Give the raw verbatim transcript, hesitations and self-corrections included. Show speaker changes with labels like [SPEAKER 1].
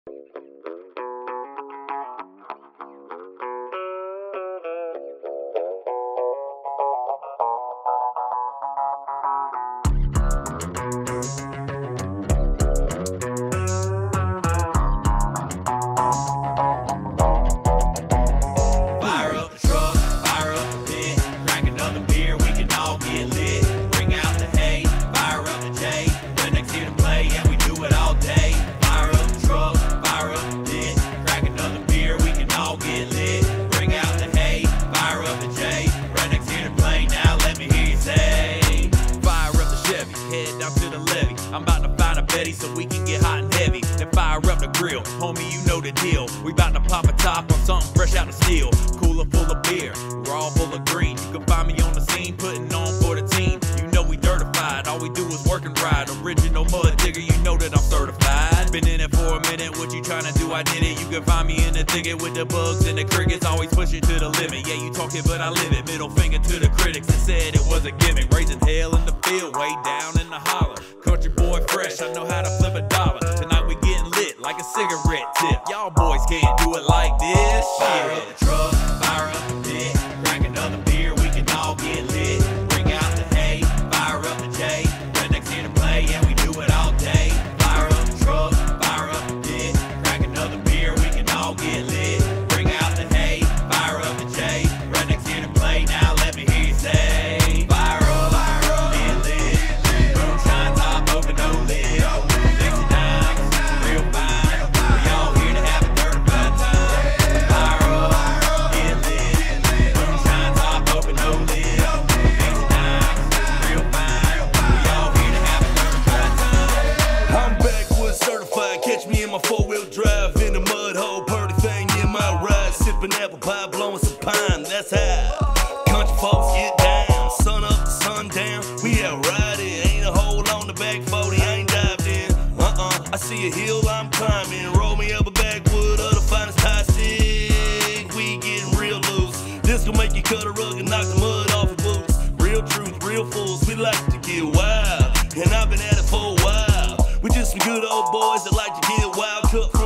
[SPEAKER 1] I'm about to find a Betty so we can get hot and heavy. Then fire up the grill, homie, you know the deal. We about to pop a top on something fresh out of steel. Cooler full of beer, we're all full of green. You can find me on the scene, putting on for the team. You know we certified, all we do is work and ride. Original mud digger, you know that I'm certified. Been in it for a minute, what you trying to do, I did it. You can find me in the thicket with the bugs and the crickets. Always push it to the limit, yeah, you talking but I live it. Middle finger to the critics that said it was a gimmick. Raising hell in the field, way down in the holler. Country boy fresh, I know how to flip a dollar. Tonight we getting lit like a cigarette tip. Y'all boys can't do it like this. Fire up the truck, fire up the pit. Crack another beer, we can all get lit. Bring out the hay, fire up the J. Rednecks here to play, and we do it all day. Fire up the truck, fire up the pit. Crack another beer, we can all get lit. Bring out the hay, fire up the J. Rednecks here to play, now let me hear you say. Fire up, fire up, get lit. Moonshine top open, no lid. sixty-nine, real fine. We all here to have a certified time. Fire up, get lit. Moonshine top open, no lid. sixty-nine, real fine. We all here to have a certified time.
[SPEAKER 2] I'm backwoods certified, catch me in my four-wheel drive in the mud hole, purdy thing in my ride, sipping apple pie, blowing some pine, that's how country folks get down, sun up to sundown, we out riding, ain't a hole on the back forty, I ain't dived in, uh-uh, I see a hill I'm climbing, roll me up a backwood of the finest high stick, we getting real loose, this gon' make you cut a rug and knock the mud off your boots, real truth, real fools, we like to get wild, and I've been at it for a while. We just some good old boys that like to get wild, cut